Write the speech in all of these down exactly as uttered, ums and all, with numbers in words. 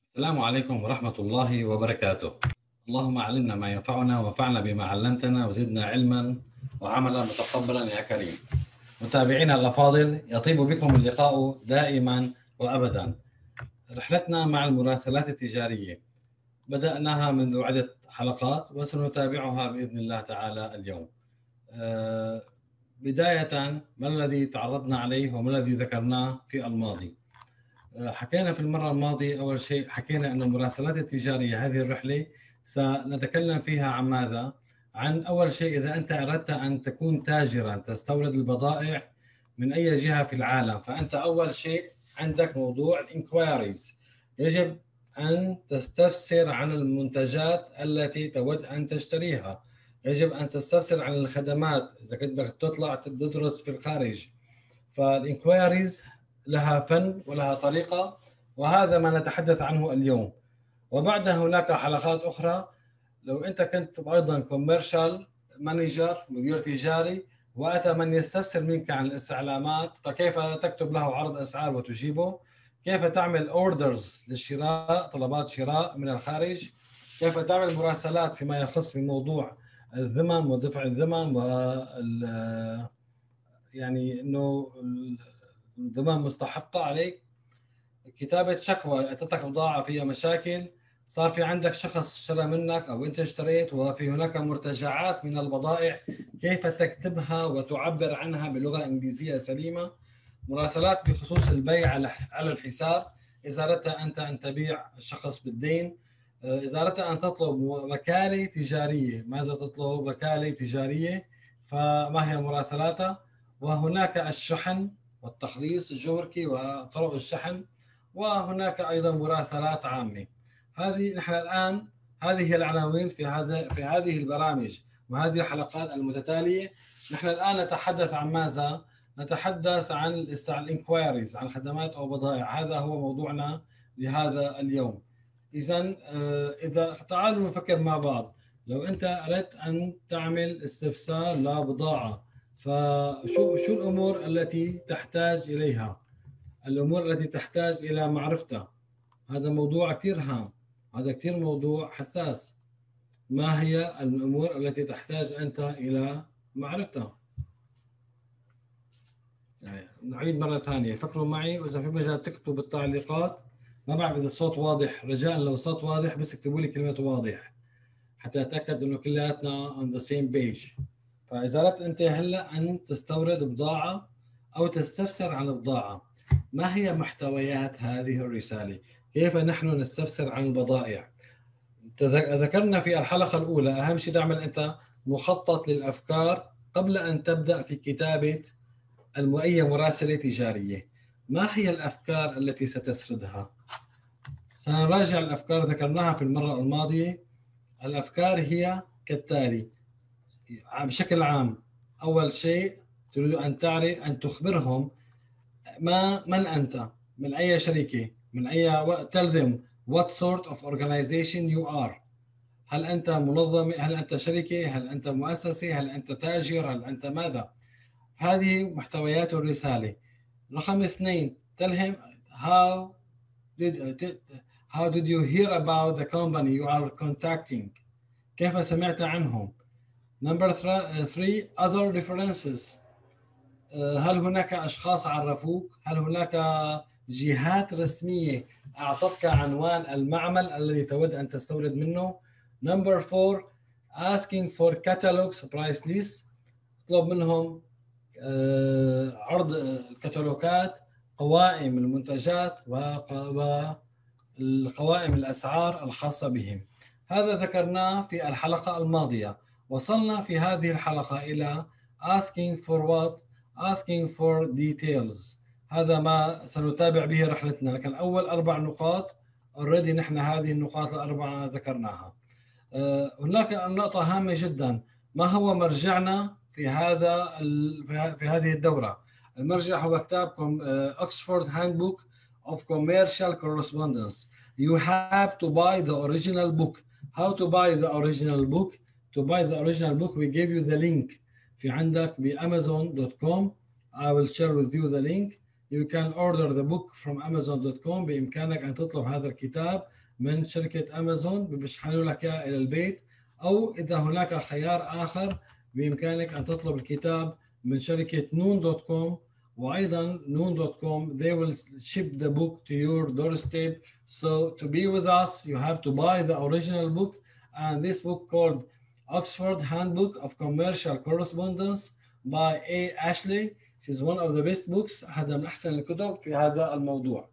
السلام عليكم ورحمة الله وبركاته. اللهم علمنا ما ينفعنا وانفعنا بما علمتنا وزدنا علما وعملا متقبلا يا كريم. متابعينا الأفاضل، يطيب بكم اللقاء دائما وأبدا. رحلتنا مع المراسلات التجارية بدأناها منذ عدة حلقات وسنتابعها بإذن الله تعالى اليوم. أه بداية، ما الذي تعرضنا عليه وما الذي ذكرناه في الماضي؟ حكينا في المرة الماضية أول شيء حكينا أن المراسلات التجارية هذه الرحلة سنتكلم فيها عن ماذا؟ عن أول شيء إذا أنت أردت أن تكون تاجرا تستورد البضائع من أي جهة في العالم، فأنت أول شيء عندك موضوع الانكوايريز. يجب أن تستفسر عن المنتجات التي تود أن تشتريها، يجب أن تستفسر عن الخدمات إذا كنت بدك تطلع تدرس في الخارج. فالانكوايريز لها فن ولها طريقة، وهذا ما نتحدث عنه اليوم. وبعد هناك حلقات أخرى لو أنت كنت أيضا كوميرشال مانجر، مدير تجاري، وأتى من يستفسر منك عن الاستعلامات، فكيف تكتب له عرض أسعار وتجيبه، كيف تعمل اوردرز للشراء، طلبات شراء من الخارج، كيف تعمل مراسلات فيما يخص بموضوع الذمم ودفع الذمم وال يعني انه الذمم مستحقه عليك، كتابه شكوى اتتك بضاعه فيها مشاكل، صار في عندك شخص اشترى منك او انت اشتريت وفي هناك مرتجعات من البضائع، كيف تكتبها وتعبر عنها بلغه انجليزيه سليمه، مراسلات بخصوص البيع على الحساب، اذا اردت انت ان تبيع شخص بالدين، اذا اردت ان تطلب وكاله تجاريه، ماذا تطلب وكاله تجاريه، فما هي مراسلاتها، وهناك الشحن والتخليص الجمركي وطرق الشحن، وهناك ايضا مراسلات عامه. هذه نحن الان هذه هي العناوين في هذا في هذه البرامج وهذه الحلقات المتتاليه. نحن الان نتحدث عن ماذا؟ نتحدث عن الانكوايريز، عن خدمات او بضائع. هذا هو موضوعنا لهذا اليوم. اذا اذا تعالوا نفكر مع بعض. لو انت اردت ان تعمل استفسار لبضاعه، فشو شو الامور التي تحتاج اليها؟ الامور التي تحتاج الى معرفتها. هذا موضوع كثير هام، هذا كثير موضوع حساس. ما هي الامور التي تحتاج انت الى معرفتها؟ يعني نعيد مرة ثانية، فكروا معي، وإذا في مجال تكتبوا بالتعليقات. ما بعرف إذا الصوت واضح، رجاء لو الصوت واضح بس اكتبوا لي كلمة واضح حتى أتأكد إنه كلياتنا on the same page. فإذا أردت أنت هلا أن تستورد بضاعة أو تستفسر عن بضاعة، ما هي محتويات هذه الرسالة؟ كيف نحن نستفسر عن البضائع؟ ذكرنا في الحلقة الأولى أهم شيء تعمل أنت مخطط للأفكار قبل أن تبدأ في كتابة أي مراسلة تجارية. ما هي الأفكار التي ستسردها؟ سنراجع الأفكار ذكرناها في المرة الماضية. الأفكار هي كالتالي بشكل عام. أول شيء تريد أن تعرف أن تخبرهم ما من أنت، من أي شركة، من أي tell them what sort of organization you are. هل أنت منظمة؟ هل أنت شركة؟ هل أنت مؤسسة؟ هل أنت تاجر؟ هل أنت ماذا؟ هذه محتويات الرسالة. رقم اثنين tell him how did how did you hear about the company you are contacting. كيف سمعت عنهم. number three other references. هل هناك أشخاص عرفوك؟ هل هناك جهات رسمية أعطتك عنوان المعمل الذي تود أن تستورد منه. number four asking for catalogs price list. اطلب منهم عرض الكتالوجات، قوائم المنتجات وقوائم الأسعار الخاصة بهم. هذا ذكرناه في الحلقة الماضية. وصلنا في هذه الحلقة إلى asking for what? asking for details. هذا ما سنتابع به رحلتنا، لكن أول أربع نقاط already نحن هذه النقاط الأربعة ذكرناها. هناك نقطة هامة جدا. ما هو مرجعنا في هذا في هذه الدورة؟ المرجع هو كتابكم Oxford Handbook of Commercial Correspondence. You have to buy the original book. How to buy the original book? To buy the original book we give you the link. في عندك ب amazon dot com. I will share with you the link. You can order the book from amazon dot com. بإمكانك أن تطلب هذا الكتاب من شركة أمازون بيشحنوا لك إياه إلى البيت، أو إذا هناك خيار آخر بإمكانك أن تطلب الكتاب من شركة نون دوت كوم. وأيضا نون دوت كوم they will ship the book to your doorstep. So to be with us you have to buy the original book, and this book called Oxford Handbook of Commercial Correspondence by A. Ashley. She's one of the best books. هذا من أحسن الكتب في هذا الموضوع.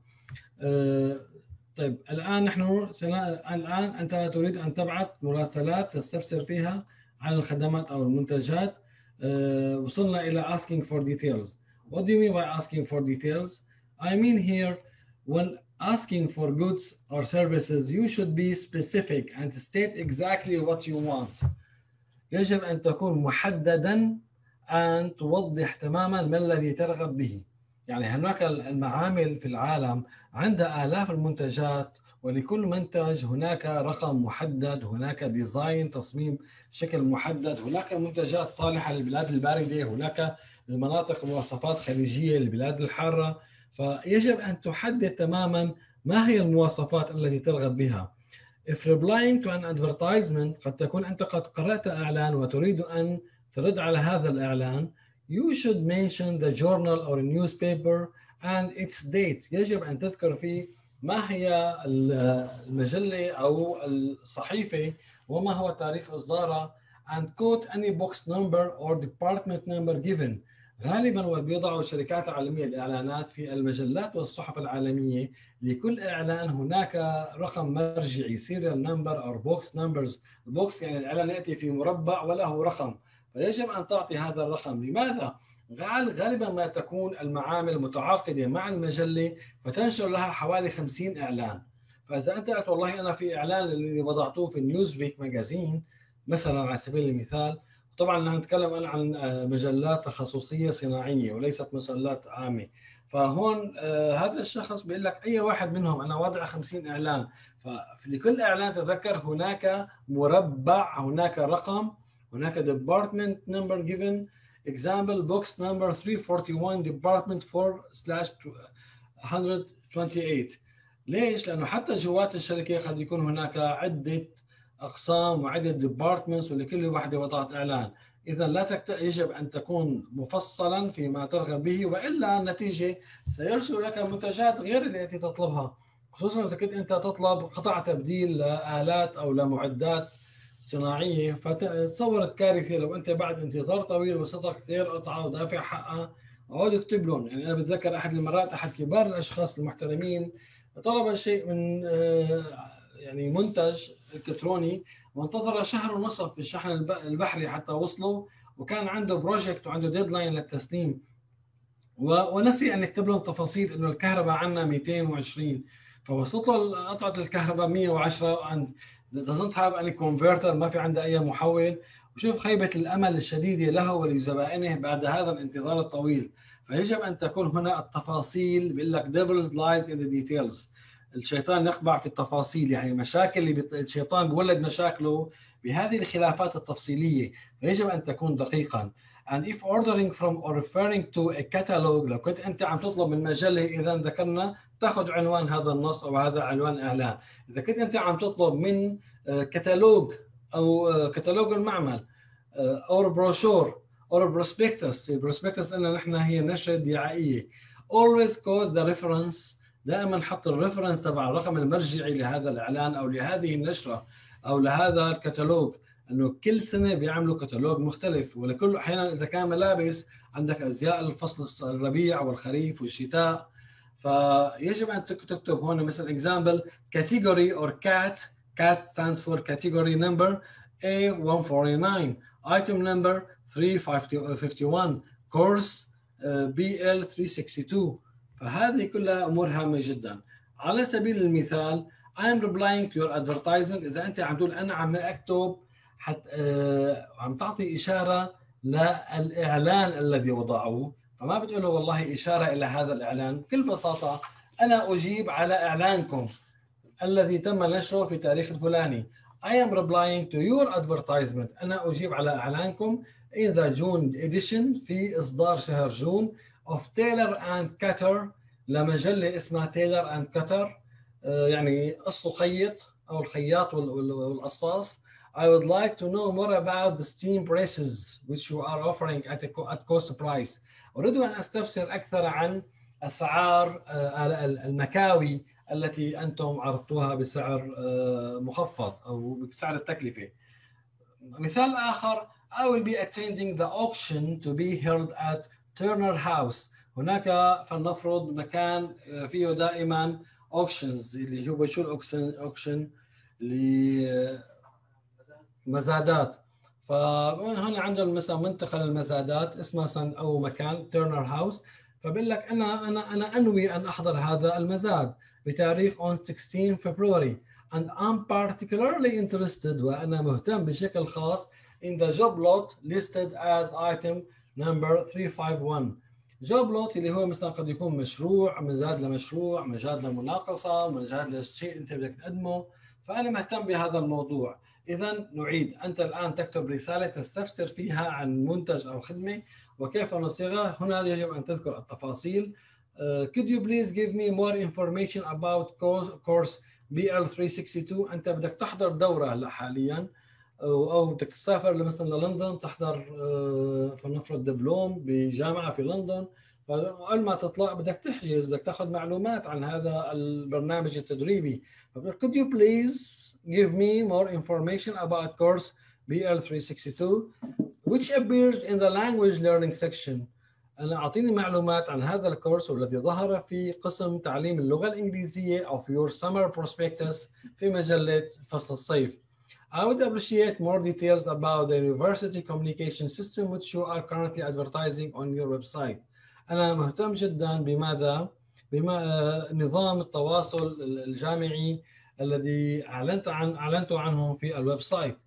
أه طيب الآن نحن سنا... الآن أنت تريد أن تبعث مراسلات تستفسر فيها عن الخدمات أو المنتجات. أه وصلنا إلى asking for details. What do you mean by asking for details? I mean here when asking for goods or services you should be specific and state exactly what you want. يجب أن تكون محددا أن توضح تماما ما الذي ترغب به. يعني هناك المعامل في العالم عندها آلاف المنتجات، ولكل منتج هناك رقم محدد، هناك ديزاين تصميم شكل محدد، هناك منتجات صالحة للبلاد الباردة، هناك المناطق مواصفات خليجية للبلاد الحارة. فيجب أن تحدد تماما ما هي المواصفات التي ترغب بها. If replying to an advertisement قد تكون أنت قد قرأت إعلان وتريد أن ترد على هذا الإعلان. You should mention the journal or newspaper and its date. يجب أن تذكر فيه ما هي المجلة أو الصحيفة وما هو تاريخ إصدارها and quote any box number or department number given. غالبا وبيضعوا الشركات العالمية الإعلانات في المجلات والصحف العالمية لكل إعلان هناك رقم مرجعي serial number or box numbers. البوكس يعني الإعلان يأتي في مربع وله رقم، فيجب أن تعطي هذا الرقم. لماذا؟ غالبا ما تكون المعامل متعاقدة مع المجلة فتنشر لها حوالي خمسين إعلان. فإذا أنت قلت والله أنا في إعلان اللي وضعته في نيوزويك ماجازين مثلا على سبيل المثال، طبعا نحن نتكلم أنا عن مجلات تخصصية صناعية وليست مجلات عامة، فهون آه هذا الشخص بيقول لك أي واحد منهم أنا واضع خمسين إعلان، فلكل إعلان تذكر هناك مربع، هناك رقم، هناك department number given. example box number three forty-one department four slash one twenty-eight. ليش؟ لأنه حتى جوات الشركة قد يكون هناك عدة أقسام وعدة ديبارتمنتس ولكل واحدة وضعت إعلان. إذا لا تكت... يجب أن تكون مفصلا فيما ترغب به، وإلا النتيجة سيرسل لك منتجات غير التي تطلبها، خصوصا إذا كنت أنت تطلب قطع تبديل لآلات أو لمعدات صناعية. فتصورت كارثة لو أنت بعد انتظار طويل وصدق غير قطعة ودافع حقها أقعد اكتب لهم. يعني أنا بتذكر أحد المرات أحد كبار الأشخاص المحترمين طلب شيء من يعني منتج إلكتروني وانتظر شهر ونصف في الشحن البحري حتى وصله، وكان عنده بروجكت وعنده ديدلاين للتسليم، ونسي أن يكتب لهم تفاصيل إنه الكهرباء عندنا مئتين وعشرين، فوصلت له قطعة الكهرباء مئة وعشرة and doesn't have any converter، ما في عنده أي محول. وشوف خيبة الأمل الشديدة له ولزبائنه بعد هذا الانتظار الطويل. فيجب أن تكون هنا التفاصيل، بيقول لك devils lies in the details. الشيطان يقبع في التفاصيل، يعني مشاكل اللي بت... الشيطان بيولد مشاكله بهذه الخلافات التفصيلية، فيجب أن تكون دقيقا. and if ordering from or referring to a catalog، لو كنت أنت عم تطلب من مجلة إذا ذكرنا تأخذ عنوان هذا النص أو هذا عنوان إعلان. إذا كنت أنت عم تطلب من كتالوج أو كتالوج المعمل أو بروشور أو بروسبكتس، البروسبكتس إننا نحن هي نشرة دعائية، always quote the reference، دائما حط الريفرنس تبع الرقم المرجعي لهذا الإعلان أو لهذه النشرة أو لهذا الكتالوج، أنه كل سنة بيعملوا كتالوج مختلف، ولكل أحيانا إذا كان ملابس عندك أزياء الفصل الربيع والخريف والشتاء، فيجب أن تكتب هون مثلا example category or cat cat stands for category number A one forty-nine item number three fifty-one course B L three sixty-two. فهذه كلها أمور هامة جدا. على سبيل المثال I am replying to your advertisement، إذا أنت عم تقول أنا عم أكتب حتى آه عم تعطي إشارة للإعلان الذي وضعوه، فما بتقوله والله إشارة إلى هذا الإعلان، بكل بساطة أنا أجيب على إعلانكم الذي تم نشره في تاريخ الفلاني. I am replying to your advertisement، أنا أجيب على إعلانكم in the June edition، في إصدار شهر جون of Taylor and Cutter، لمجلة اسمها Taylor and Cutter يعني قص وخيط أو الخياط والقصاص. I would like to know more about the steam presses which you are offering at a at cost price. أريد أن أستفسر أكثر عن أسعار المكاوي التي أنتم عرضتوها بسعر مخفض أو بسعر التكلفة. مثال آخر: I will be attending the auction to be held at Turner House. هناك فلنفرض مكان فيه دائما auctions اللي هو شو الاوكشن auction لمزادات. فهنا عندهم مثلا منطقة للمزادات اسمها أو مكان تيرنر هاوس. فبقول لك أنا أنا أنا أنوي أن أحضر هذا المزاد بتاريخ on sixteen February and I'm particularly interested وأنا مهتم بشكل خاص in the job lot listed as item number three five one. job lot اللي هو مثلا قد يكون مشروع، مزاد لمشروع، مزاد لمناقصة، مزاد لشيء أنت بدك تقدمه. فأنا مهتم بهذا الموضوع. إذا نعيد: أنت الآن تكتب رسالة تستفسر فيها عن منتج أو خدمة وكيف نصيغها. هنا يجب أن تذكر التفاصيل. uh, Could you please give me more information about course بي إل three sixty-two. أنت بدك تحضر دورة هلا حاليا أو بدك تسافر مثلا للندن تحضر uh, فلنفرض دبلوم بجامعة في لندن. فأول ما تطلع بدك تحجز، بدك تاخذ معلومات عن هذا البرنامج التدريبي. Could you please give me more information about course بي إل three sixty-two which appears in the language learning section. أنا أعطيني معلومات عن هذا الكورس والذي ظهر في قسم تعليم اللغة الإنجليزية أو في your summer prospectus في مجلة فصل الصيف. I would appreciate more details about the university communication system which you are currently advertising on your website. أنا مهتم جدا بماذا؟ بما نظام التواصل الجامعي الذي أعلنت عن أعلنت عنه في الويب سايت.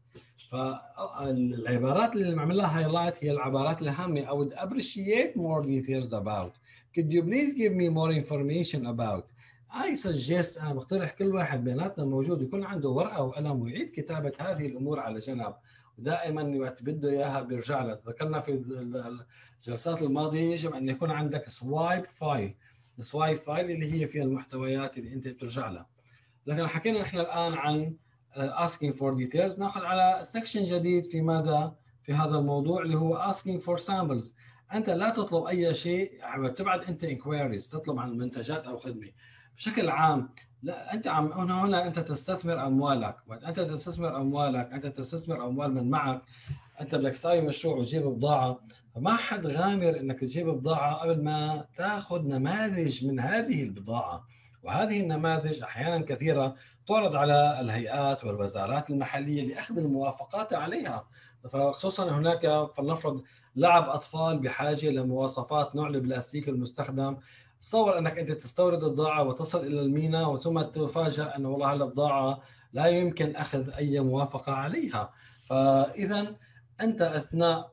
فالعبارات اللي عملها هايلايت هي العبارات الهامة. I would appreciate more details about. Could you please give me more information about. I suggest أنا بقترح كل واحد بيناتنا موجود يكون عنده ورقة وقلم ويعيد كتابة هذه الأمور على جنب، ودائما وقت بده إياها بيرجع لها. ذكرنا في الجلسات الماضية يجب أن يكون عندك سوايب فايل. السوايب فايل اللي هي فيها المحتويات اللي أنت بترجع لها. لكن حكينا نحن الآن عن asking for details. ناخذ على section جديد في ماذا في هذا الموضوع اللي هو asking for samples. أنت لا تطلب أي شيء، تبعت أنت inquiries تطلب عن منتجات أو خدمة بشكل عام. لا أنت عم هنا هنا أنت تستثمر أموالك، وأنت تستثمر أموالك أنت تستثمر أموال من معك. أنت بدك تسوي مشروع وتجيب بضاعة، فما حد غامر إنك تجيب بضاعة قبل ما تأخذ نماذج من هذه البضاعة. وهذه النماذج أحيانا كثيرة تعرض على الهيئات والوزارات المحلية لأخذ الموافقات عليها. فخصوصا هناك فلنفرض لعب أطفال بحاجة لمواصفات نوع البلاستيك المستخدم. تصور أنك أنت تستورد البضاعة وتصل إلى الميناء وثم تفاجأ أن والله البضاعة لا يمكن أخذ أي موافقة عليها. فإذا أنت أثناء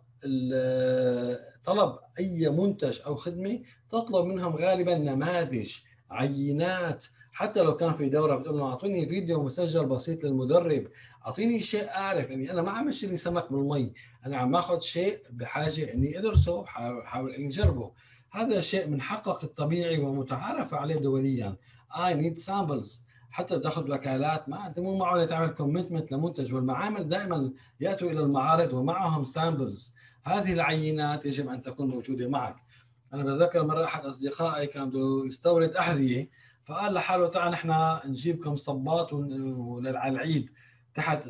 طلب أي منتج أو خدمة تطلب منهم غالبا نماذج، عينات. حتى لو كان في دورة بتقول له أعطيني فيديو مسجل بسيط للمدرب، أعطيني شيء أعرف أني أنا ما عم أشتري سمك بالمي، أنا عم أخذ شيء بحاجة أني أدرسه، حاول أني أجربه. هذا شيء من حقك الطبيعي ومتعارف عليه دوليا. I need samples. حتى تاخذ وكالات، ما انت مو معقول تعمل كوميتمنت لمنتج، والمعامل دائما ياتوا الى المعارض ومعهم سامبلز. هذه العينات يجب ان تكون موجوده معك. انا بتذكر مره احد اصدقائي كان بده يستورد احذيه، فقال لحاله تعال نحن نجيبكم صباط على العيد تحت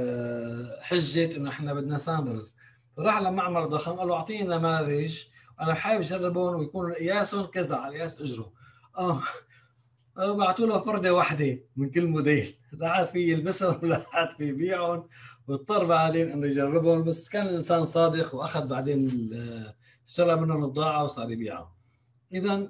حجه انه احنا بدنا سامبلز. فراح لمعمل ضخم قال له اعطيني نماذج انا حابب اجربهم ويكون قياسهم كذا على قياس اجره. اه بعثوا له فرده واحده من كل موديل، لا عاد في يلبسهم ولا عاد في يبيعهم، واضطر بعدين انه يجربهم. بس كان الانسان صادق واخذ بعدين اشترى منهم البضاعه وصار يبيعها. اذا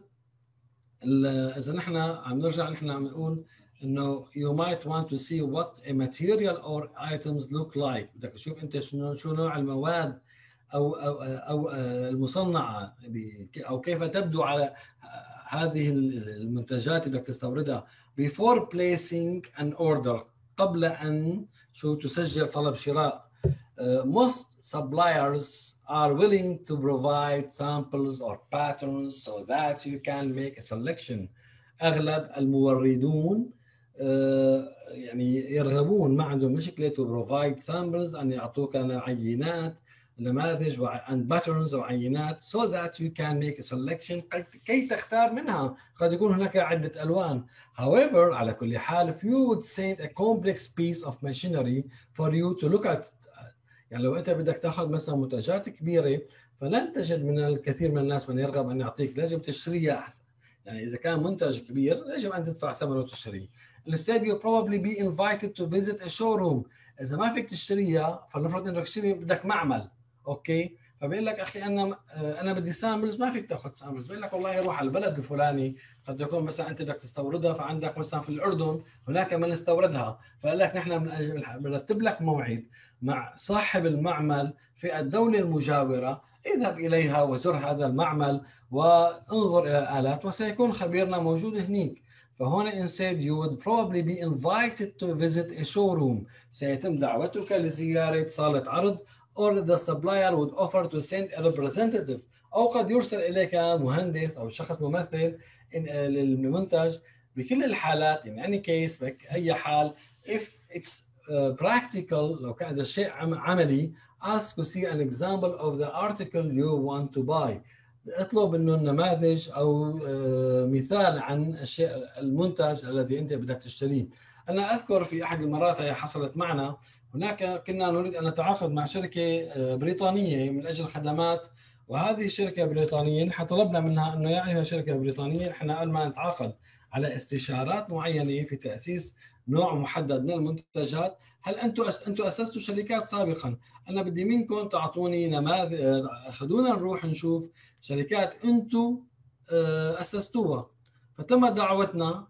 اذا نحن عم نرجع نحن عم نقول انه you might want to see what a material or items look like. بدك تشوف انت شنو شو نوع المواد او او او المصنعه او كيف تبدو على هذه المنتجات اللي بدك تستوردها before placing an order، قبل ان شو تسجل طلب شراء. Uh, most suppliers are willing to provide samples or patterns so that you can make a selection. اغلب الموردون يعني يرغبون، ما عندهم مشكلة to provide samples، أن يعطوك عينات نماذج and patterns وعينات so that you can make a selection كي تختار منها. قد يكون هناك عدة ألوان. However على كل حال if you would send a complex piece of machinery for you to look at، يعني لو أنت بدك تأخذ مثلا منتجات كبيرة فلن تجد من الكثير من الناس من يرغب أن يعطيك، لازم تشتريها أحسن. يعني إذا كان منتج كبير يجب أن تدفع ثمنه وتشتريه. Instead you probably be invited to visit a showroom. إذا ما فيك تشتريها فلنفرض إنك تشتري بدك معمل، أوكي؟ فبيقول لك أخي أنا أنا بدي سامبلز، ما فيك تأخذ سامبلز. بيقول لك والله روح على البلد الفلاني، قد يكون مثلا أنت بدك تستوردها فعندك مثلا في الأردن هناك من استوردها، فقال لك نحن بنرتب لك موعد مع صاحب المعمل في الدولة المجاورة، اذهب إليها وزر هذا المعمل وانظر إلى الآلات وسيكون خبيرنا موجود هناك. فهنا instead you would probably be invited to visit a showroom. سيتم دعوتك لزيارة صالة عرض or the supplier would offer to send a representative، أو قد يرسل إليك مهندس أو شخص ممثل للمنتج. بكل الحالات in any case بأي حال if it's uh, practical، لو كان هذا الشيء عملي ask to see an example of the article you want to buy. اطلب انه النماذج او مثال عن الشيء المنتج الذي انت بدك تشتريه. انا اذكر في احد المرات هي حصلت معنا، هناك كنا نريد ان نتعاقد مع شركه بريطانيه من اجل خدمات، وهذه الشركه البريطانيه نحن طلبنا منها انه يا ايها شركه بريطانيه احنا قبل ما نتعاقد على استشارات معينه في تاسيس نوع محدد من المنتجات، هل انتم انتم اسستوا شركات سابقا؟ انا بدي منكم تعطوني نماذج، خذونا نروح نشوف شركات انتم اسستوها. فتم دعوتنا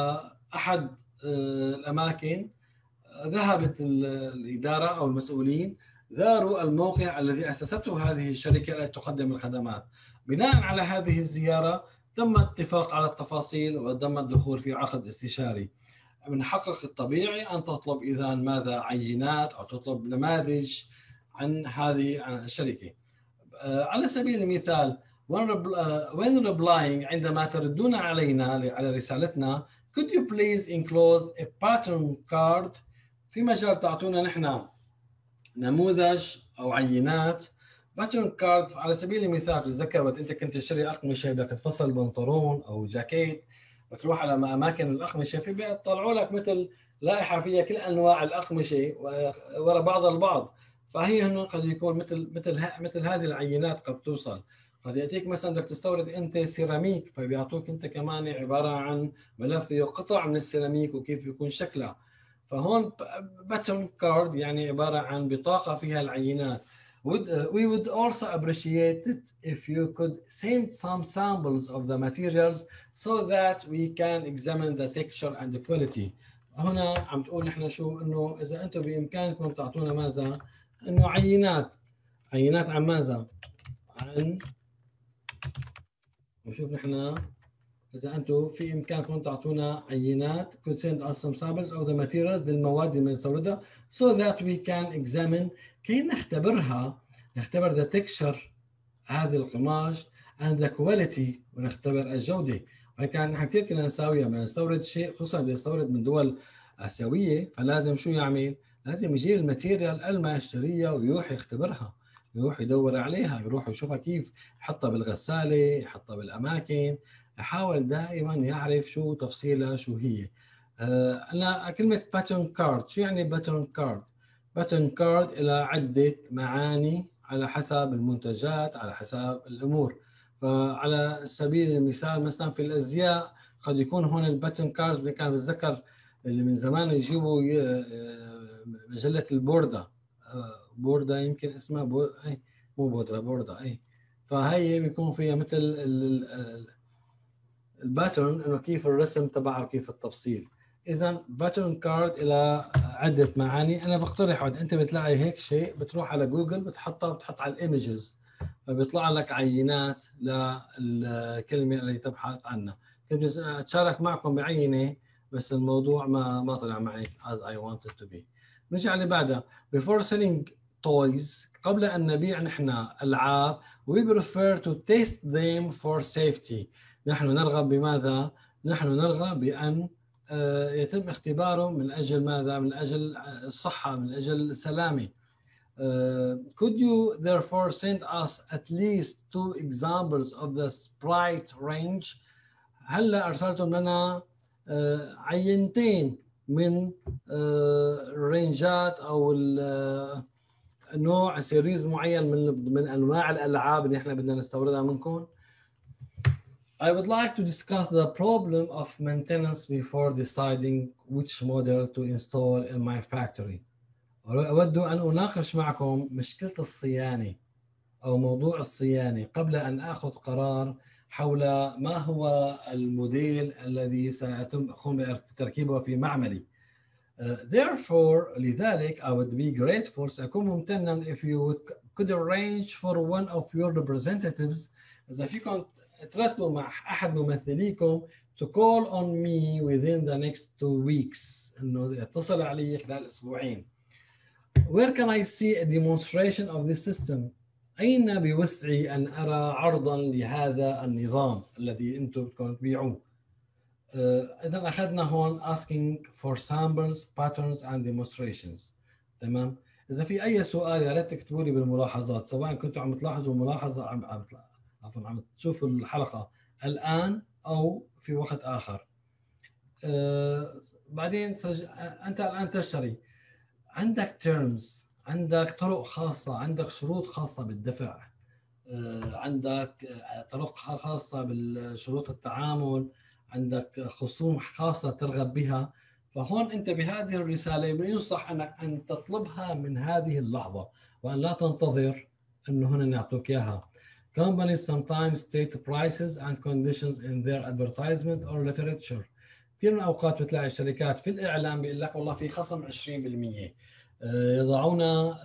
لاحد الاماكن، ذهبت الاداره او المسؤولين زاروا الموقع الذي اسسته هذه الشركه التي تقدم الخدمات. بناء على هذه الزياره تم الاتفاق على التفاصيل وتم الدخول في عقد استشاري. من حقك الطبيعي أن تطلب إذا ماذا عينات أو تطلب نماذج عن هذه الشركة. على سبيل المثال when replying عندما تردون علينا على رسالتنا could you please enclose a pattern card، في مجال تعطونا نحن نموذج أو عينات pattern card. على سبيل المثال تتذكر وقت أنت كنت تشتري أقمشة بدك تفصل بنطلون أو جاكيت وتروح على أماكن الأقمشة في بيطلعوا لك مثل لائحة فيها كل أنواع الأقمشة وراء بعض البعض، فهي هنا قد يكون مثل مثل مثل هذه العينات قد توصل. قد يأتيك مثلا بدك تستورد أنت سيراميك فبيعطوك أنت كمان عبارة عن ملف فيه قطع من السيراميك وكيف يكون شكلها. فهون باترن كارد يعني عبارة عن بطاقة فيها العينات. We would also appreciate it if you could send some samples of the materials so that we can examine the texture and the quality. هنا عم تقول نحن شو انه اذا انتم بامكانكم تعطونا ماذا؟ انه عينات عينات عن ماذا؟ عن نشوف نحن اذا انتم في امكانكم تعطونا عينات could send us some samples of the materials للمواد اللي بنستوردها so that we can examine كي نختبرها، نختبر the texture هذه القماش and the quality ونختبر الجودة. وكان نحن كثير كنا نساويها لما نستورد شيء، خصوصا اللي يستورد من دول آسيوية فلازم شو يعمل؟ لازم يجيب الماتيريال قبل ما يشتريها ويروح يختبرها، يروح يدور عليها، يروح يشوفها كيف، يحطها بالغسالة، يحطها بالأماكن، يحاول دائما يعرف شو تفصيلها شو هي. آه أنا كلمة باترن كارد، شو يعني باترن كارد؟ باترن كارد إلى عدة معاني على حسب المنتجات، على حسب الأمور. فعلى سبيل المثال مثلا في الأزياء قد يكون هون الباترن كارد، كان بتذكر اللي من زمان يجيبوا مجلة البوردة، بوردة يمكن اسمها بو... أي مو بودرة بوردة أي، فهي بيكون فيها مثل الباترن انه كيف الرسم تبعه وكيف التفصيل. اذا باترن كارد الى عده معاني. انا بقترح وقت انت بتلاقي هيك شيء بتروح على جوجل بتحطها بتحط على الايمجز فبيطلع لك عينات للكلمه اللي تبحث عنها. كنت اتشارك معكم بعينه بس الموضوع ما ما طلع معي as I wanted to be. نرجع اللي بعدها before selling toys، قبل ان نبيع نحن العاب we prefer to test them for safety. نحن نرغب بماذا؟ نحن نرغب بأن يتم اختباره من أجل ماذا؟ من أجل الصحة، من أجل السلامة. Could you therefore send us at least two examples of the Sprite range؟ هلا أرسلتم لنا عينتين من الرينجات أو نوع سيريز معين من من أنواع الألعاب اللي احنا بدنا نستوردها منكم. I would like to discuss the problem of maintenance before deciding which model to install in my factory. أود أن أناقش معكم مشكلة الصيانة أو موضوع الصيانة قبل أن أخذ قرار حول ما هو الموديل الذي سأتم أقوم بتركيبه في معملي. Uh, therefore, لذلك I would be grateful سأكون ممتنا if you would, could arrange for one of your representatives إذا فيكم ترتبوا مع أحد ممثليكم to call on me within the next two weeks إنه يتصل علي خلال أسبوعين. Where can I see a demonstration of this system؟ أين بوسعي أن أرى عرضا لهذا النظام الذي أنتم بدكم تبيعوه؟ uh, إذا أخذنا هون asking for samples, patterns and demonstrations. تمام؟ إذا في أي سؤال يا ريت تكتبوا لي بالملاحظات، سواء كنتوا عم تلاحظوا ملاحظة عم عم عفوا عم تشوفوا الحلقة الآن أو في وقت آخر. uh, بعدين سج... أنت الآن تشتري، عندك terms، عندك طرق خاصة، عندك شروط خاصة بالدفع، عندك طرق خاصة بالشروط التعامل، عندك خصوم خاصة ترغب بها. فهون أنت بهذه الرسالة ينصح أنك أن تطلبها من هذه اللحظة وأن لا تنتظر أنه هنا نعطوك إياها. Companies sometimes state prices and conditions in their advertisement or literature. كثير من الأوقات بتلاقي الشركات في الإعلام بيقول لك والله في خصم عشرين بالمئة، يضعون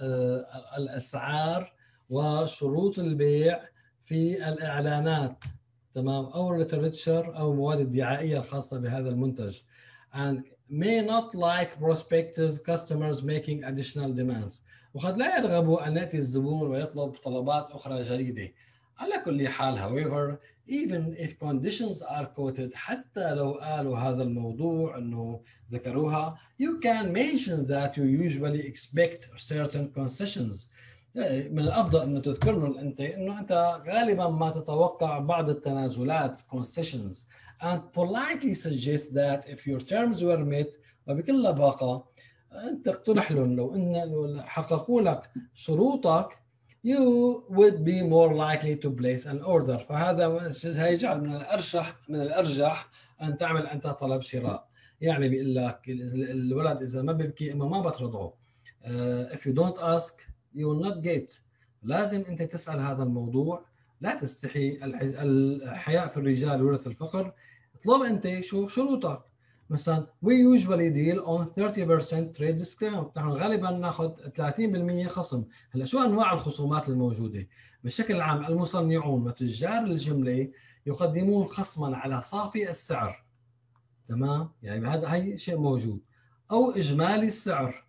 الأسعار وشروط البيع في الإعلانات، تمام، أو الليتراتشر أو المواد الدعائية الخاصة بهذا المنتج. and may not like prospective customers making additional demands. وقد لا يرغبوا أن يأتي الزبون ويطلب طلبات أخرى جديدة. على كل حال however even if conditions are quoted حتى لو قالوا هذا الموضوع أنه ذكروها you can mention that you usually expect certain concessions. من الأفضل أنه تذكر لهم أنت أنه أنت غالبا ما تتوقع بعض التنازلات concessions and politely suggest that if your terms were met. وبكل لباقة أنت اقترح لهم لو أن حققوا لك شروطك you would be more likely to place an order. فهذا هيجعل من الأرجح من الأرجح أن تعمل أنت طلب شراء. يعني بيقول لك الولد إذا ما بيبكي إما ما بترضعه. uh, if you don't ask you will not get. لازم أنت تسأل هذا الموضوع، لا تستحي. الحياء في الرجال يورث الفقر. اطلب أنت شو شروطك. مثلا we usually deal on thirty percent trade discount. نحن غالبا ناخذ ثلاثين بالمئة خصم. هلا شو انواع الخصومات الموجوده؟ بشكل عام المصنعون وتجار الجمله يقدمون خصما على صافي السعر، تمام؟ يعني هذا هي شيء موجود. او اجمالي السعر.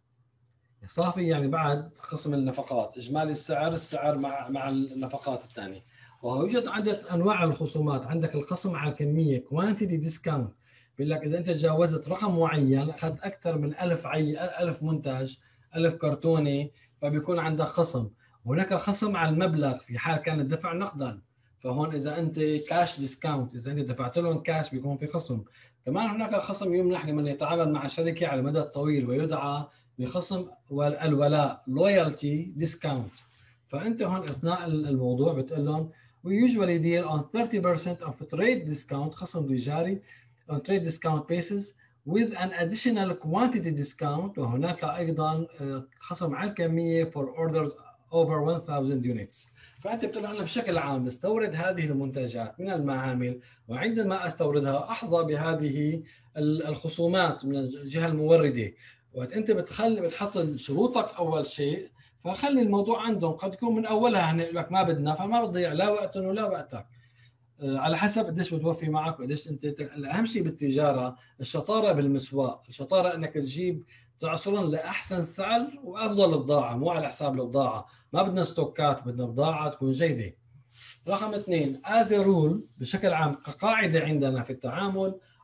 صافي يعني بعد خصم النفقات، اجمالي السعر السعر مع مع النفقات الثانيه. ويوجد عدة انواع الخصومات. عندك الخصم على الكميه quantity discount. بيقول لك إذا أنت تجاوزت رقم معين، أخذت أكثر من ألف عي ألف منتج، ألف كرتونة، فبيكون عندك خصم. هناك خصم على المبلغ في حال كان الدفع نقدا. فهون إذا أنت كاش ديسكاونت، إذا أنت دفعت لهم كاش بيكون في خصم. كمان هناك خصم يمنح لمن يتعامل مع شركة على المدى الطويل ويدعى بخصم الولاء loyalty discount. فأنت هون أثناء الموضوع بتقول لهم we usually deal on thirty percent of trade discount خصم تجاري on trade discount basis with an additional quantity discount. وهناك أيضا خصم على الكمية for orders over one thousand units. فأنت بتقول أنا بشكل عام بستورد هذه المنتجات من المعامل، وعندما أستوردها أحظى بهذه الخصومات من الجهة الموردة. وأنت بتخلي بتحط شروطك أول شيء، فخلي الموضوع عندهم قد يكون من أولها هنقول لك ما بدنا، فما بتضيع لا وقتهم ولا وقتك. على حسب قديش بتوفي معك وقديش انت. الاهم شيء بالتجاره الشطاره بالمسواق، الشطاره انك تجيب تعصرهم لاحسن سعر وافضل بضاعه، مو على حساب البضاعه. ما بدنا ستوكات، بدنا بضاعه تكون جيده. رقم اثنين as a rule بشكل عام كقاعده عندنا في التعامل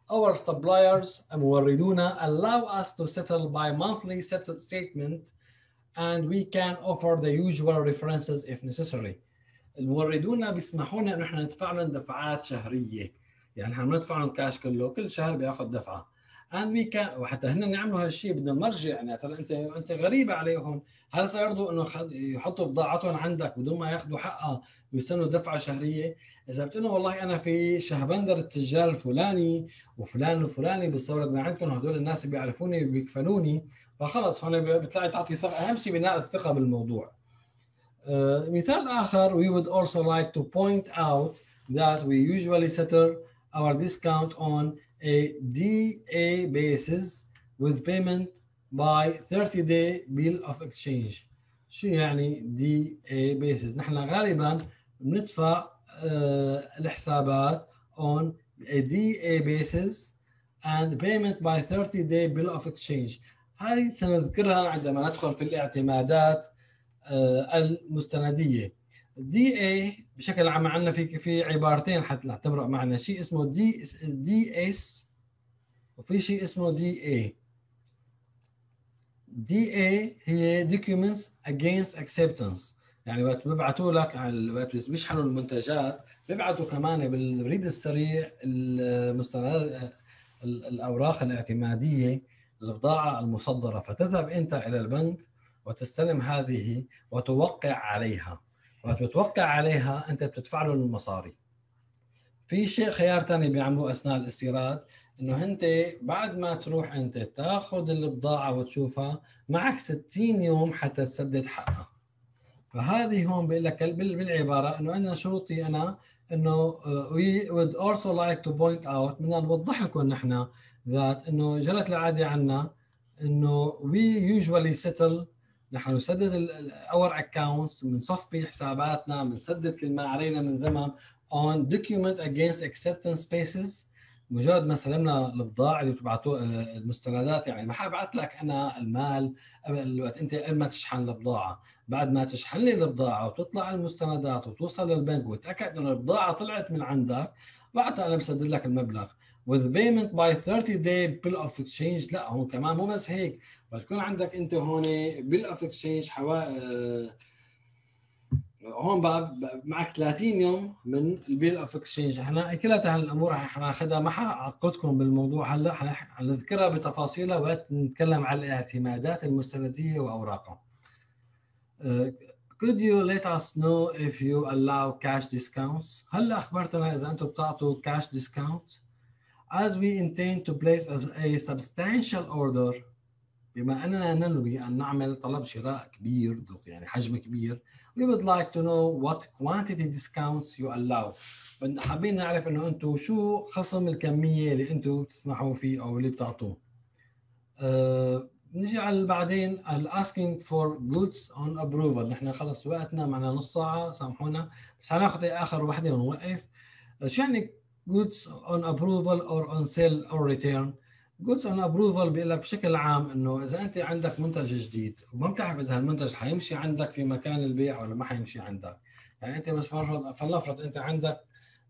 our suppliers موردونا allow us to settle by monthly settled statement and we can offer the usual references if necessary. الموردون بيسمحوا لنا انه احنا ندفع لهم دفعات شهريه، يعني احنا بندفع لهم كاش كله، كل شهر بياخذ دفعه. and we can وحتى هن يعملوا هالشيء بدنا نرجع، يعني ترى انت انت غريبه عليهم، هل سيرضوا انه يحطوا بضاعتهم عندك بدون ما ياخذوا حقها ويستنوا دفعه شهريه؟ اذا بتقول له والله انا في شهبندر التجار الفلاني وفلان الفلاني بستورد من عندكم، هدول الناس بيعرفوني وبيكفلوني، فخلص هون بتلاقي تعطي ثقه. اهم شيء بناء الثقه بالموضوع. Uh, مثال آخر, we would also like to point out that we usually settle our discount on a D A basis with payment by thirty day bill of exchange. شو يعني D A basis؟ نحن غالبا بندفع uh, الحسابات on a D A basis and payment by thirty day bill of exchange. هذه سنذكرها عندما ندخل في الاعتمادات المستنديه. دي اي بشكل عام عندنا في في عبارتين حتى نعتبره معنا، شيء اسمه دي دي اس وفي شيء اسمه دي اي. دي اي هي documents against acceptance، يعني وقت بيبعثوا لك وقت بيشحنوا المنتجات بيبعثوا كمان بالبريد السريع المستندات الاوراق الاعتماديه البضاعه المصدره، فتذهب انت الى البنك وتستلم هذه وتوقع عليها، وقت بتوقع عليها انت بتدفع له المصاري. في شيء خيار ثاني بيعملوه اثناء الاستيراد، انه انت بعد ما تروح انت تاخذ البضاعه وتشوفها معك ستين يوم حتى تسدد حقها. فهذه هون بقول لك بالعباره انه انا شروطي انا انه we would also like to point out، بدنا نوضح لكم نحن ذات انه جرت العاده عنا انه we usually settle، نحن نسدد our accounts، بنصفي حساباتنا، بنسدد كل ما علينا من ذمم on document against acceptance basis. مجرد ما سلمنا البضاعه اللي بتبعتوه المستندات، يعني ما حابعت لك انا المال قبل انت قبل ما تشحن البضاعه، بعد ما تشحن لي البضاعه وتطلع المستندات وتوصل للبنك وتاكد انه البضاعه طلعت من عندك، بعدها انا بسدد لك المبلغ with payment by thirty day bill of exchange. لا هون كمان مو بس هيك، بتكون عندك انت هون bill of exchange حوا هون بقى معك ثلاثين يوم من البيل اوف اكسشينج. احنا كلها هالامور حناخذها، ما حاعقدكم بالموضوع هلا، حنذكرها بتفاصيلها وقت نتكلم على الاعتمادات المستنديه واوراقها. Uh, could you let us know if you allow cash discounts؟ هلا اخبرتنا اذا انتم بتعطوا cash discount. As we intend to place a, a substantial order، بما اننا ننوي ان نعمل طلب شراء كبير يعني حجم كبير، we would like to know what quantity discounts you allow. بدنا حابين نعرف انه انتم شو خصم الكميه اللي انتم بتسمحوا فيه او اللي بتعطوه. أه نجي على بعدين asking for goods on approval. نحن خلص وقتنا معنا نص ساعه، سامحونا بس هناخذ اخر وحده ونوقف. شو يعني goods on approval or on sale or return؟ goods on approval بيقول لك بشكل عام انه اذا انت عندك منتج جديد وما بتعرف اذا المنتج حيمشي عندك في مكان البيع ولا ما حيمشي عندك، يعني انت مش فرض فلنفرض انت عندك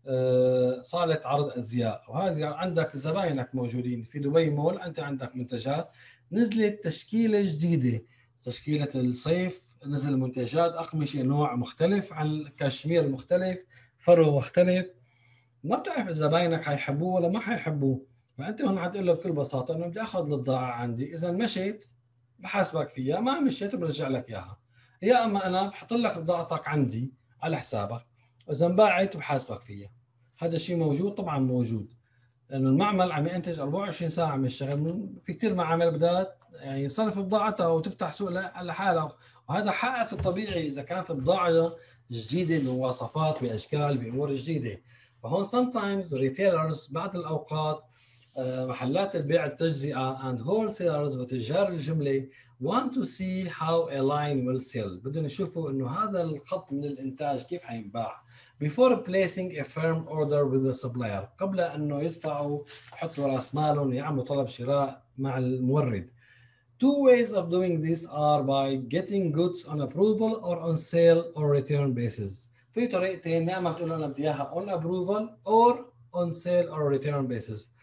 صالة عرض ازياء وهذه عندك زباينك موجودين في دبي مول، انت عندك منتجات، نزلت تشكيلة جديدة، تشكيلة الصيف، نزل منتجات اقمشة نوع مختلف عن الكاشمير مختلف، فرو مختلف، ما بتعرف اذا زباينك حيحبوه ولا ما حيحبوه. فانت هون حتقول له بكل بساطه انه بدي اخذ البضاعه عندي، اذا مشيت بحاسبك فيها، ما مشيت برجع لك اياها، يا اما انا بحط لك بضاعتك عندي على حسابك، واذا انباعت بحاسبك فيها. هذا الشيء موجود طبعا موجود، لانه المعمل عم ينتج أربعة وعشرين ساعه عم يشتغل، في كثير معامل بدها يعني يصرف بضاعتها وتفتح سوق لحالها، وهذا حقك الطبيعي اذا كانت البضاعه جديده بمواصفات باشكال بامور جديده. فهون sometimes retailers بعض الأوقات محلات البيع التجزئة and wholesalers وتجار الجملة want to see how a line will sell، بدهم يشوفوا إنه هذا الخط من الإنتاج كيف حينباع before placing a firm order with the supplier، قبل أنه يدفعوا يحطوا رأس مالهم يعملوا طلب شراء مع المورد. Two ways of doing this are by getting goods on approval or on sale or return basis. في طريقتين، يا اما بتقول انا بدي اياها on approval or on sale or return basis.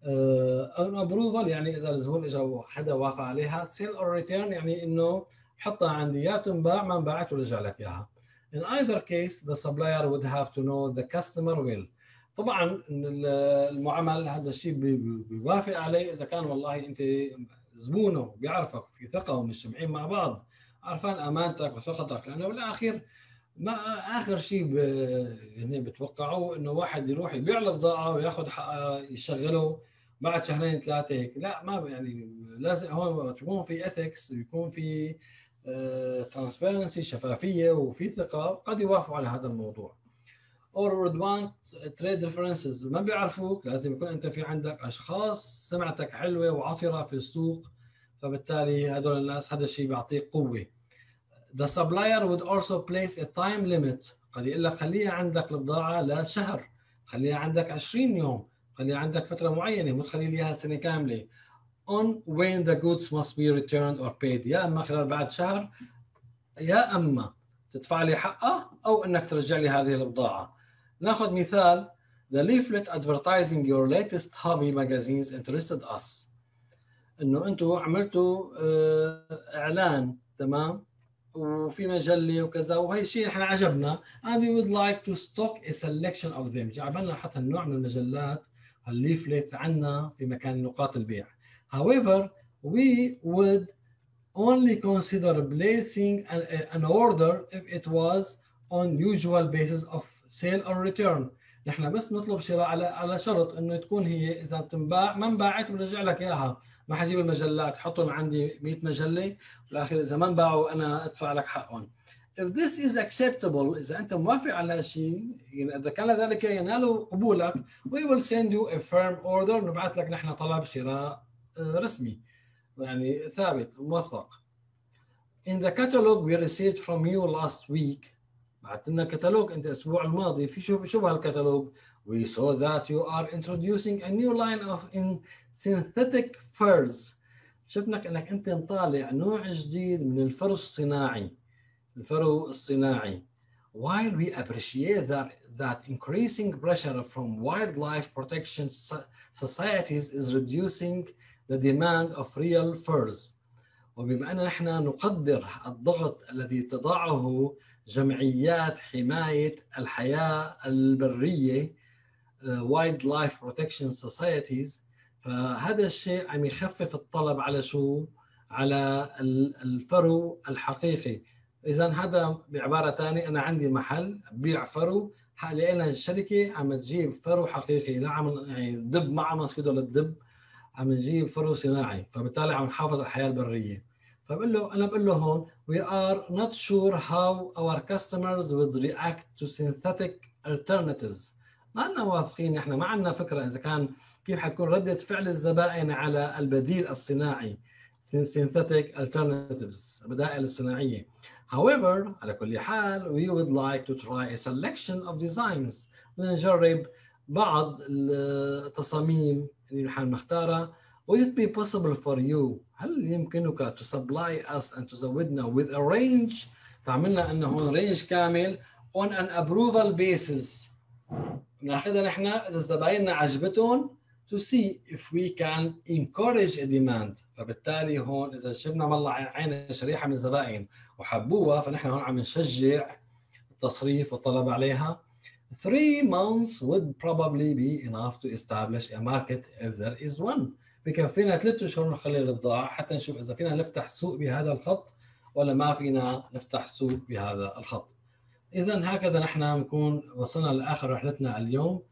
ان ابروفال يعني اذا الزبون اجى وحدا وافق عليها. سيل اور ريتيرن يعني انه حطها عندي يا تنباع ما انباعت ورجع لك اياها. In either case the supplier would have to know the customer will. طبعا المعامل هذا الشيء بيوافق عليه اذا كان والله انت زبونه بيعرفك في ثقه ومجتمعين مع بعض، عرفان امانتك وثقتك، لانه بالاخير ما اخر شيء ب... يعني بتوقعوه انه واحد يروح يبيع له بضاعه وياخذ حقها يشغله بعد شهرين ثلاثه هيك، لا ما يعني لازم هون تكون في اثكس، يكون في ترانسبيرنسي شفافيه وفي ثقه، قد يوافقوا على هذا الموضوع. or would want trade references، ما بيعرفوك، لازم يكون انت في عندك اشخاص سمعتك حلوه وعطره في السوق، فبالتالي هذول الناس هذا الشيء بيعطيك قوه. The supplier would also place a time limit، قد يقول لك خليها عندك البضاعه لشهر، خليها عندك عشرين يوم، خليها عندك فتره معينه، مو تخلي لي اياها سنه كامله. on when the goods must be returned or paid، يا اما خلال بعد شهر، يا اما تدفع لي حقها او انك ترجع لي هذه البضاعه. ناخذ مثال: the leaflet advertising your latest hobby magazines interested us، انه انتم عملتوا اعلان تمام وفي مجله وكذا، وهي الشيء احنا عجبنا and we would like to stock a selection of them، جعبنا حتى النوع من المجلات الليفلت عندنا في مكان نقاط البيع. however we would only consider placing an, an order if it was on usual basis of sale or return. نحن بس نطلب شراء على على شرط انه تكون هي اذا بتنباع ما انباعت برجع لك اياها، ما حجيب المجلات حطهم عندي مية مجله بالاخر اذا ما انباعوا انا ادفع لك حقهم. If this is acceptable، اذا انت موافق على هالشيء، يعني اذا كان ذلك ينال قبولك، we will send you a firm order، نبعث لك نحن طلب شراء رسمي يعني ثابت موثق. In the catalog we received from you last week، بعثت لنا كتالوج انت الاسبوع الماضي، في شو شو بهالكتالوج؟ We saw that you are introducing a new line of in synthetic furs، شفناك انك انت مطالع نوع جديد من الفرو الصناعي، الفرو الصناعي. While we appreciate that that increasing pressure from wildlife protection societies is reducing the demand of real furs، وبما أن نحن نقدر الضغط الذي تضعه جمعيات حماية الحياة البرية Wildlife Protection Societies، فهذا الشيء عم يخفف الطلب على شو؟ على الفرو الحقيقي. إذا هذا بعبارة ثانية أنا عندي محل ببيع فرو، لقينا الشركة عم تجيب فرو حقيقي، لا عم يعني دب ما عم نسكده للدب، عم نجيب فرو صناعي، فبالتالي عم نحافظ على الحياة البرية. فبقول له أنا بقول له هون we are not sure how our customers would react to synthetic alternatives، ما عندنا واثقين، احنا ما عندنا فكرة إذا كان كيف حتكون ردة فعل الزبائن على البديل الصناعي synthetic alternatives، البدائل الصناعية. however على كل حال we would like to try a selection of designs، بدنا نجرب بعض التصاميم اللي نحن نختارها. would it be possible for you، هل يمكنك to supply us and تزودنا with a range، تعملنا انه هون رينج كامل on an approval basis، ناخذها نحن اذا زبايننا عجبتهم to see if we can encourage a demand، فبالتالي هون اذا شفنا والله عين شريحه من الزبائن وحبوها، فنحن هون عم نشجع التصريف والطلب عليها. three months would probably be enough to establish a market if there is one، بكفينا ثلاث اشهر نخلي البضاعه حتى نشوف اذا فينا نفتح سوق بهذا الخط ولا ما فينا نفتح سوق بهذا الخط. اذا هكذا نحن نكون وصلنا لاخر رحلتنا اليوم.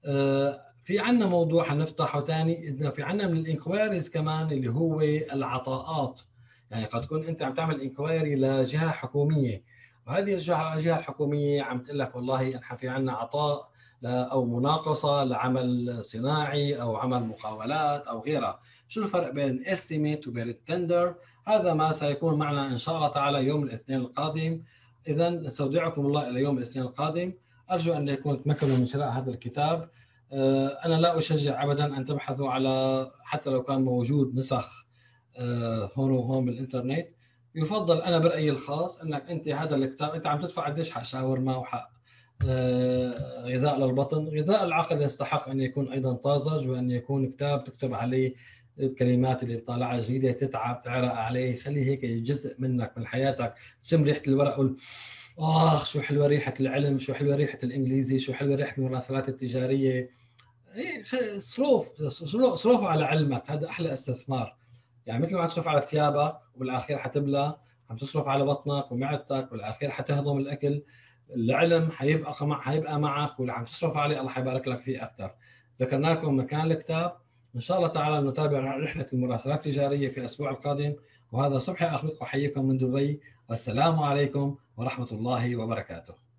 في عندنا موضوع حنفتحه ثاني، اذا في عندنا من الانكوايريز كمان اللي هو العطاءات، يعني قد تكون انت عم تعمل انكوايري لجهه حكوميه، وهذه الجهه الجهه الحكوميه عم تقول لك والله احنا في عندنا عطاء او مناقصه لعمل صناعي او عمل مقاولات او غيرها. شو الفرق بين الاستيميت وبين التندر؟ هذا ما سيكون معنا ان شاء الله تعالى يوم الاثنين القادم. اذا نستودعكم الله الى يوم الاثنين القادم. ارجو ان يكون تمكنوا من شراء هذا الكتاب. انا لا اشجع ابدا ان تبحثوا على، حتى لو كان موجود نسخ هون وهون بالانترنت، يفضل انا برايي الخاص انك انت هذا الكتاب انت عم تدفع قديش حق شاورما وحق غذاء للبطن. غذاء العقل يستحق أن يكون أيضا طازج، وأن يكون كتاب تكتب عليه الكلمات اللي بطالعها جديدة، تتعب تعرق عليه، خليه هيك جزء منك من حياتك. تشم ريحة الورق قول آخ شو حلوة ريحة العلم، شو حلوة ريحة الإنجليزي، شو حلوة ريحة المراسلات التجارية. صروف صروف على علمك، هذا أحلى استثمار. يعني مثل ما تصرف على ثيابك وبالأخير حتبلى، عم تصرف على بطنك ومعدتك والأخير حتهضم الأكل. العلم حيبقى مع حيبقى معك، واللي عم تصرف عليه الله حيبارك لك فيه أكثر. ذكرنا لكم مكان الكتاب. إن شاء الله تعالى نتابع رحلة المراسلات التجارية في الأسبوع القادم. وهذا صبحي أخوكم، أحييكم من دبي، والسلام عليكم ورحمة الله وبركاته.